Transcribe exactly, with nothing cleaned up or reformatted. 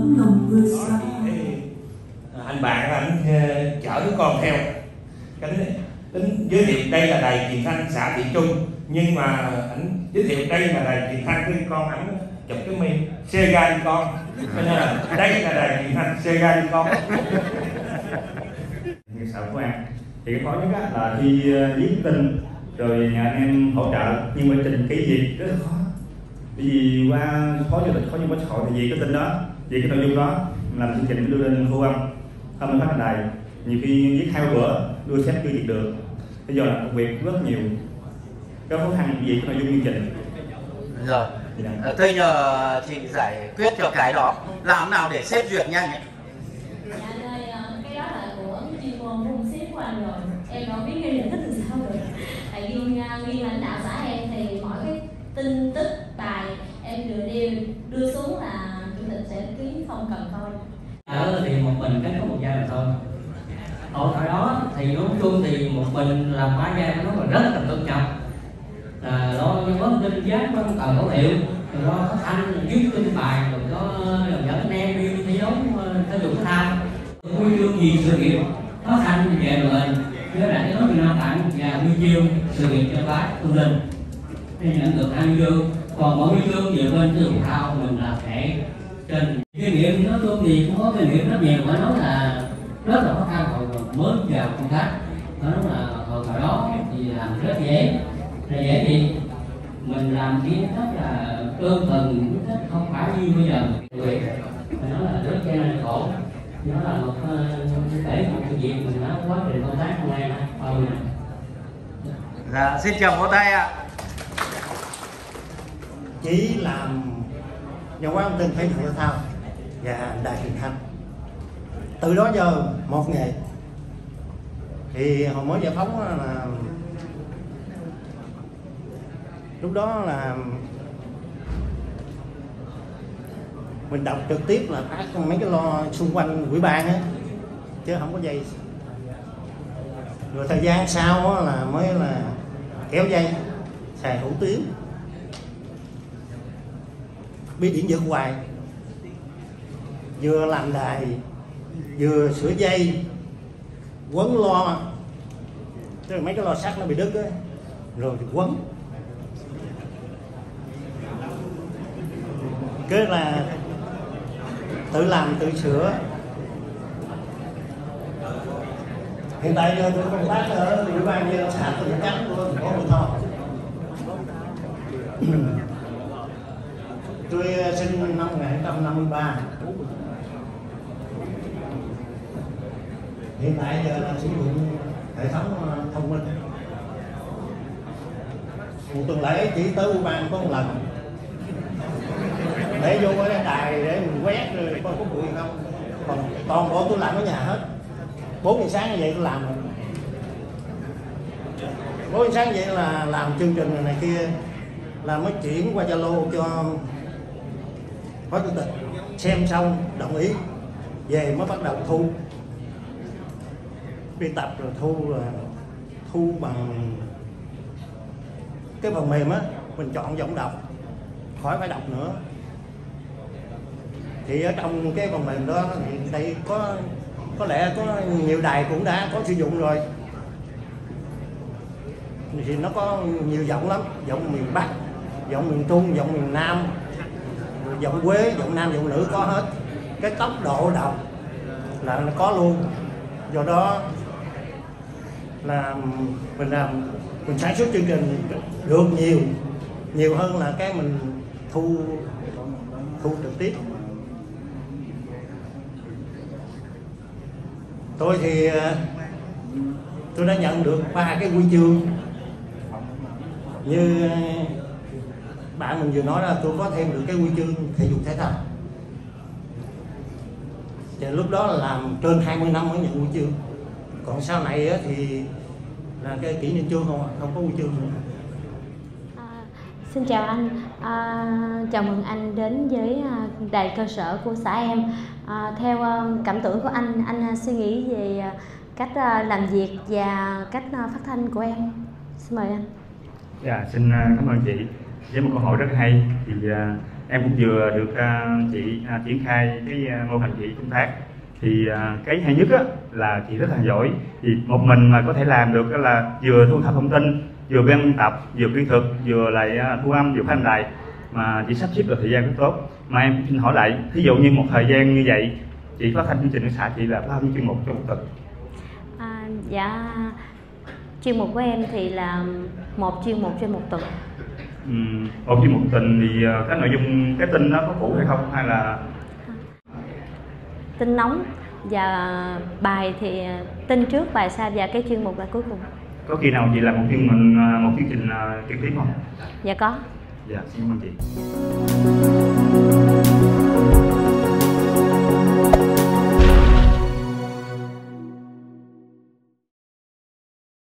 tấm lòng người xa. Anh bạn anh chở đứa con theo, cái tính giới thiệu đây là đài truyền thanh xã Thị Trung, nhưng mà anh giới thiệu đây là đài truyền thanh, cái con ảnh chụp cái mi xe ga đi con, cho nên là đây là đài truyền thanh xe ga đi con. Như xã của An thì cái khó nhất là khi viết tin rồi nhà anh em hỗ trợ, nhưng mà trình cái gì rất là khó, bởi vì qua khó cho khó như quá xã hội thì vì cái tin đó, vì cái nội dung đó làm chương trình đưa lên thu âm không phát đài, nhiều khi viết hai bữa đưa sếp chưa viết được, bây giờ là công việc rất nhiều, có khó khăn gì cái nội dung chương trình. Rồi, dạ. Tôi nhờ chị giải quyết cho cái đó, làm nào để xếp duyệt nhanh ấy. Dạ anh ơi, cái đó là của chuyên môn của ông sếp của anh rồi, em đâu biết ghi giải thích từ sao được. Tại riêng riêng lãnh đạo xã em thì mỗi cái tin tức bài em đưa đưa đưa xuống là chủ tịch sẽ ký, không cần thôi. Ở thì một mình cái có một giai là thôi. Ở thời đó thì nói chung thì một mình làm bá giai nó là rất là tôn trọng. Là lo nhân vấn tin giác nó không cần khẩu hiệu, rồi lo phát thanh viết tin bài, rồi có dẫn anh em đi thi đấu thể dục thể thao, huy chương gì sự nghiệp phát thanh về mình với lại cái Việt Nam tặng và huy chương sự nghiệp cho bác Phương Linh nên nhận được hai huy chương. Còn mỗi huy chương về bên thể dục thể thao mình là thể trên kinh nghiệm, nói chung thì cũng có kinh nghiệm rất nhiều, phải nói là rất là khó khăn hồi mới vào công tác, phải nói là hồi thời đó thì làm rất dễ, là dễ thì mình làm cái rất là đơn thuần, rất không phải như bây giờ người phải nói là rất gian nan khổ, nó là một để một cái việc mình nói quá trình công tác hôm nay thôi. Dạ, xin chào vỗ tay ạ. Chỉ làm nhà quán thông tin thể dục thể thao và đài truyền thanh, từ đó giờ một nghề. Thì hồi mới giải phóng là lúc đó là mình đọc trực tiếp là phát mấy cái lo xung quanh ủy ban á, chứ không có dây. Rồi thời gian sau là mới là kéo dây xài hữu tuyến, bi điện giật hoài, vừa làm đài vừa sửa dây quấn lo, tức là mấy cái lo sắt nó bị đứt á, rồi thì quấn. Cứ là tự làm tự sửa. Hiện tại giờ tôi công tác ở ủy ban nhân xã Tân Chánh của thành phố Mỹ Tho. Tôi sinh năm một nghìn chín trăm năm mươi ba. Hiện tại giờ là sử dụng hệ thống thông minh. Một tuần lễ chỉ tới ủy ban có một lần, để vô cái đài để mình quét rồi coi có bụi không. Còn toàn bộ tôi làm ở nhà hết. Bốn giờ sáng như vậy tôi làm rồi. Bốn giờ sáng vậy là làm chương trình này, này kia, là mới chuyển qua Zalo cho phó chủ tịch xem xong đồng ý, về mới bắt đầu thu. Đi tập rồi thu là thu bằng cái phần mềm á, mình chọn giọng đọc, khỏi phải đọc nữa. Thì ở trong cái phần mềm đó thì đây có có lẽ có nhiều đài cũng đã có sử dụng rồi. Thì nó có nhiều giọng lắm, giọng miền Bắc, giọng miền Trung, giọng miền Nam, giọng Quế, giọng nam, giọng nữ có hết. Cái tốc độ đọc là nó có luôn. Do đó là mình làm, mình sản xuất chương trình được nhiều, nhiều hơn là cái mình thu thu trực tiếp. Tôi thì tôi đã nhận được ba cái huy chương. Như bạn mình vừa nói là tôi có thêm được cái huy chương thể dục thể thao. Thì lúc đó là làm trên hai mươi năm mới nhận huy chương. Còn sau này thì là cái kỷ niệm chương không, không có huy chương nữa. À, xin chào anh, à, chào mừng anh đến với đài cơ sở của xã em. À, theo cảm tưởng của anh, anh suy nghĩ về cách làm việc và cách phát thanh của em. Xin mời anh. Dạ, xin cảm ơn chị với một câu hỏi rất hay. Thì em cũng vừa được uh, chị uh, triển khai cái uh, mô hình chị tương tác. Thì uh, cái hay nhất á, là chị rất là giỏi. Thì một mình mà có thể làm được đó là vừa thu thập thông tin, vừa biên tập, vừa kỹ thuật, vừa lại uh, thu âm, vừa phát lại, mà chị sắp xếp được thời gian rất tốt. Mà em xin hỏi lại, thí dụ như một thời gian như vậy, chị phát thanh chương trình ở xã chị là bao nhiêu chuyên mục trong một tuần? À, dạ chuyên mục của em thì là một chuyên mục trên một tuần. Uhm, một chuyên mục tuần thì uh, cái nội dung cái tin nó có cũ hay không, hay là tin nóng và bài thì tin trước bài sau và cái chuyên mục là cuối cùng. có khi nào chị làm một chuyên mình một chương trình uh, trực tiếp không? Dạ có. Dạ xin cảm ơn chị.